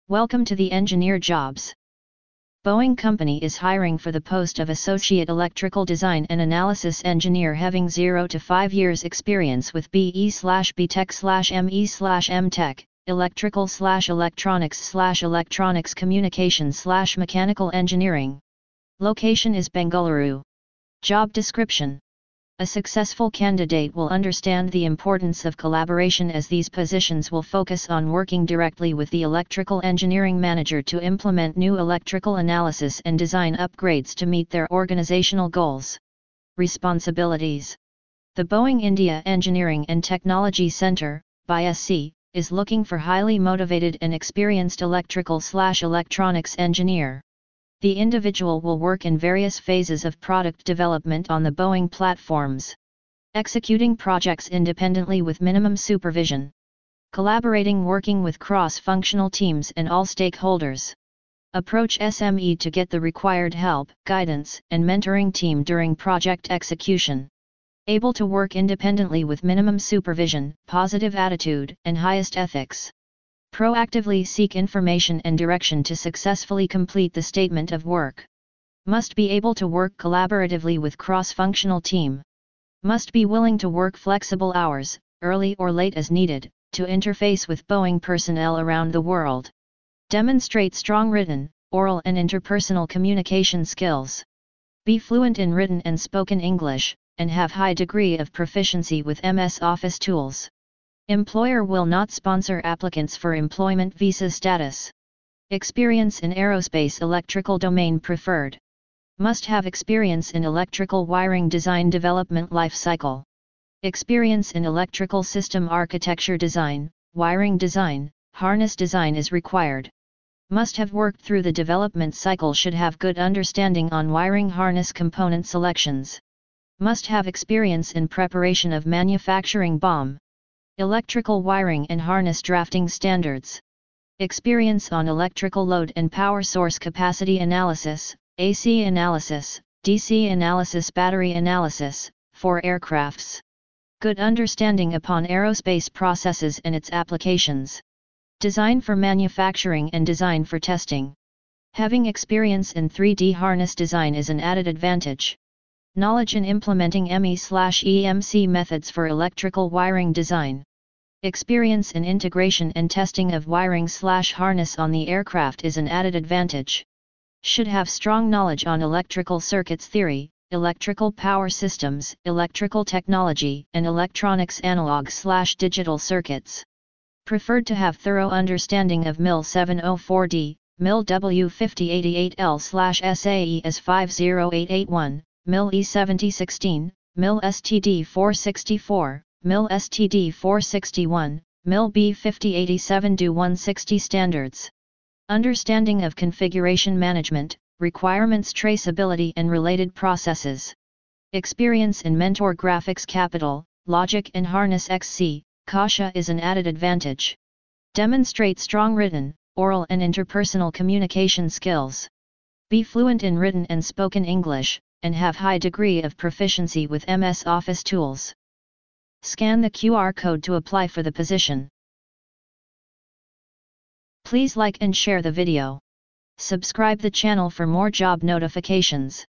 Welcome to the Engineer Jobs. Boeing Company is hiring for the post of Associate Electrical Design and Analysis Engineer having 0 to 5 years experience with BE/BTech/ME/MTech, Electrical/Electronics/Electronics Communication/Mechanical Engineering. Location is Bengaluru. Job description. A successful candidate will understand the importance of collaboration as these positions will focus on working directly with the electrical engineering manager to implement new electrical analysis and design upgrades to meet their organizational goals. Responsibilities. The Boeing India Engineering and Technology Center, BISC, is looking for highly motivated and experienced electrical/electronics engineer. The individual will work in various phases of product development on the Boeing platforms, executing projects independently with minimum supervision, collaborating working with cross-functional teams and all stakeholders. Approach SME to get the required help, guidance, and mentoring team during project execution. Able to work independently with minimum supervision, positive attitude, and highest ethics. Proactively seek information and direction to successfully complete the statement of work. Must be able to work collaboratively with cross-functional team. Must be willing to work flexible hours, early or late as needed, to interface with Boeing personnel around the world. Demonstrate strong written, oral and interpersonal communication skills. Be fluent in written and spoken English, and have high degree of proficiency with MS Office tools. Employer will not sponsor applicants for employment visa status. Experience in aerospace electrical domain preferred. Must have experience in electrical wiring design development life cycle. Experience in electrical system architecture design, wiring design, harness design is required. Must have worked through the development cycle, should have good understanding on wiring harness component selections. Must have experience in preparation of manufacturing BOM. Electrical wiring and harness drafting standards. Experience on electrical load and power source capacity analysis, AC analysis, DC analysis, battery analysis, for aircrafts. Good understanding upon aerospace processes and its applications. Design for manufacturing and design for testing. Having experience in 3D harness design is an added advantage. Knowledge in implementing ME/EMC methods for electrical wiring design. Experience in integration and testing of wiring/harness on the aircraft is an added advantage. Should have strong knowledge on electrical circuits theory, electrical power systems, electrical technology, and electronics analog/digital circuits. Preferred to have thorough understanding of MIL 704D, MIL W5088L/SAE AS50881, MIL E7016, MIL STD 464, MIL STD 461, MIL B5087-160 standards. Understanding of configuration management, requirements traceability and related processes. Experience in Mentor Graphics Capital, Logic and Harness XC, Kasha is an added advantage. Demonstrate strong written, oral and interpersonal communication skills. Be fluent in written and spoken English, and have high degree of proficiency with MS Office tools. Scan the QR code to apply for the position. Please like and share the video. Subscribe the channel for more job notifications.